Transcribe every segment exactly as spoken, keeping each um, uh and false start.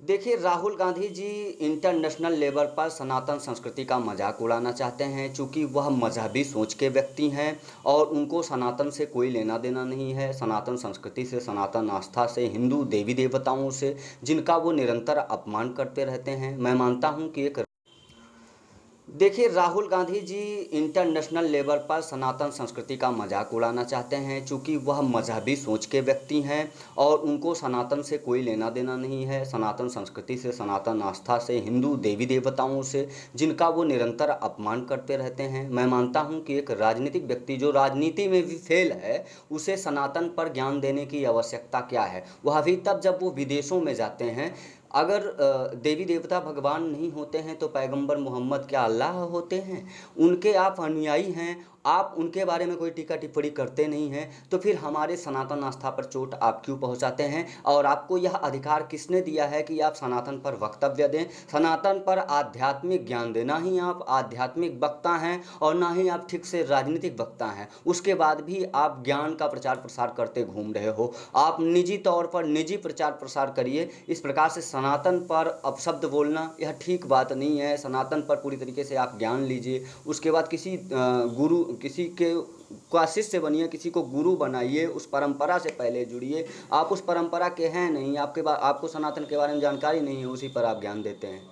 देखिए, Rahul Gandhi ji international level पर सनातन संस्कृति का मजाक उड़ाना चाहते हैं। चूँकि वह मजहबी सोच के व्यक्ति हैं और उनको सनातन से कोई लेना देना नहीं है, सनातन संस्कृति से, सनातन आस्था से, हिंदू देवी देवताओं से, जिनका वो निरंतर अपमान करते रहते हैं। मैं मानता हूँ कि एक देखिए, राहुल गांधी जी इंटरनेशनल लेवल पर सनातन संस्कृति का मजाक उड़ाना चाहते हैं। चूँकि वह मजहबी सोच के व्यक्ति हैं और उनको सनातन से कोई लेना देना नहीं है, सनातन संस्कृति से, सनातन आस्था से, हिंदू देवी देवताओं से, जिनका वो निरंतर अपमान करते रहते हैं। मैं मानता हूँ कि एक राजनीतिक व्यक्ति जो राजनीति में भी फेल है, उसे सनातन पर ज्ञान देने की आवश्यकता क्या है। वह भी तब जब वो विदेशों में जाते हैं। अगर देवी देवता भगवान नहीं होते हैं तो पैगंबर मोहम्मद क्या अल्लाह होते हैं? उनके आप अनुयायी हैं, आप उनके बारे में कोई टीका टिप्पणी करते नहीं हैं, तो फिर हमारे सनातन आस्था पर चोट आप क्यों पहुंचाते हैं? और आपको यह अधिकार किसने दिया है कि आप सनातन पर वक्तव्य दें? सनातन पर आध्यात्मिक ज्ञान दें। ना ही आप आध्यात्मिक वक्ता हैं और ना ही आप ठीक से राजनीतिक वक्ता हैं। उसके बाद भी आप ज्ञान का प्रचार प्रसार करते घूम रहे हो। आप निजी तौर पर निजी प्रचार प्रसार करिए। इस प्रकार से सनातन पर अपशब्द बोलना यह ठीक बात नहीं है। सनातन पर पूरी तरीके से आप ज्ञान लीजिए, उसके बाद किसी गुरु किसी के का शिष्य बनिए, किसी को गुरु बनाइए, उस परंपरा से पहले जुड़िए। आप उस परंपरा के हैं नहीं, आपके बा, आपको सनातन के बारे में जानकारी नहीं है, उसी पर आप ज्ञान देते हैं।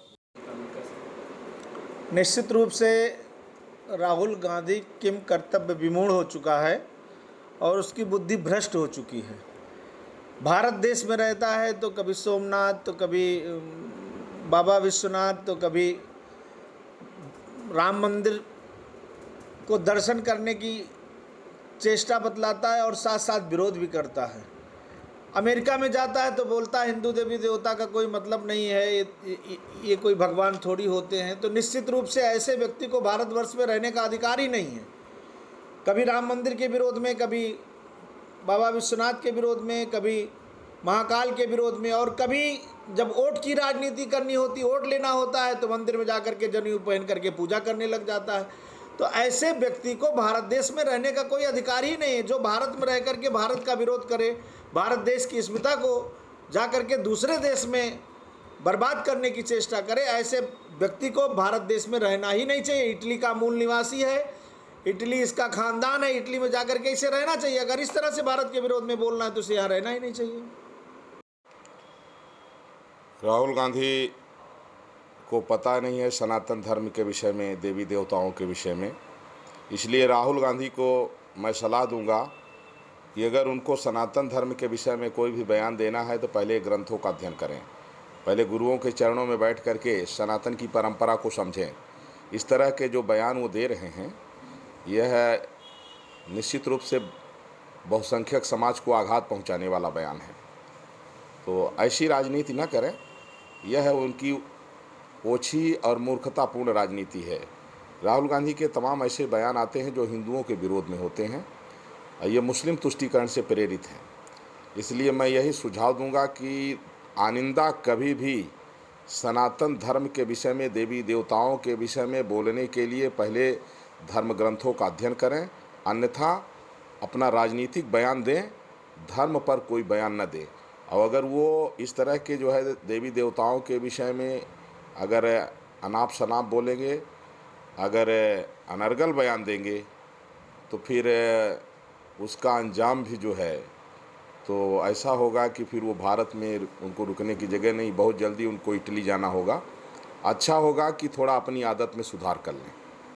निश्चित रूप से राहुल गांधी किम कर्तव्य विमूढ़ हो चुका है और उसकी बुद्धि भ्रष्ट हो चुकी है। भारत देश में रहता है तो कभी सोमनाथ, तो कभी बाबा विश्वनाथ, तो कभी राम मंदिर को दर्शन करने की चेष्टा बतलाता है और साथ साथ विरोध भी करता है। अमेरिका में जाता है तो बोलता है हिंदू देवी देवता का कोई मतलब नहीं है, ये, ये, ये कोई भगवान थोड़ी होते हैं। तो निश्चित रूप से ऐसे व्यक्ति को भारतवर्ष में रहने का अधिकार ही नहीं है। कभी राम मंदिर के विरोध में, कभी बाबा विश्वनाथ के विरोध में, कभी महाकाल के विरोध में, और कभी जब वोट की राजनीति करनी होती, वोट लेना होता है, तो मंदिर में जाकर के जनेऊ पहन करके पूजा करने लग जाता है। तो ऐसे व्यक्ति को भारत देश में रहने का कोई अधिकार ही नहीं है। जो भारत में रह करके भारत का विरोध करे, भारत देश की अस्मिता को जा करके दूसरे देश में बर्बाद करने की चेष्टा करे, ऐसे व्यक्ति को भारत देश में रहना ही नहीं चाहिए। इटली का मूल निवासी है, इटली इसका खानदान है, इटली में जाकर के इसे रहना चाहिए। अगर इस तरह से भारत के विरोध में बोलना है तो इसे यहाँ रहना ही नहीं चाहिए। राहुल गांधी को पता नहीं है सनातन धर्म के विषय में, देवी देवताओं के विषय में। इसलिए राहुल गांधी को मैं सलाह दूंगा कि अगर उनको सनातन धर्म के विषय में कोई भी बयान देना है तो पहले ग्रंथों का अध्ययन करें, पहले गुरुओं के चरणों में बैठ करके सनातन की परंपरा को समझें। इस तरह के जो बयान वो दे रहे हैं, यह निश्चित रूप से बहुसंख्यक समाज को आघात पहुंचाने वाला बयान है। तो ऐसी राजनीति न करें, यह उनकी ओछी और मूर्खतापूर्ण राजनीति है। राहुल गांधी के तमाम ऐसे बयान आते हैं जो हिंदुओं के विरोध में होते हैं, ये मुस्लिम तुष्टीकरण से प्रेरित हैं। इसलिए मैं यही सुझाव दूंगा कि आइंदा कभी भी सनातन धर्म के विषय में, देवी देवताओं के विषय में बोलने के लिए पहले धर्म ग्रंथों का अध्ययन करें, अन्यथा अपना राजनीतिक बयान दें, धर्म पर कोई बयान न दें। और अगर वो इस तरह के जो है देवी देवताओं के विषय में अगर अनाप शनाप बोलेंगे, अगर अनर्गल बयान देंगे, तो फिर उसका अंजाम भी जो है तो ऐसा होगा कि फिर वो भारत में उनको रुकने की जगह नहीं, बहुत जल्दी उनको इटली जाना होगा। अच्छा होगा कि थोड़ा अपनी आदत में सुधार कर लें।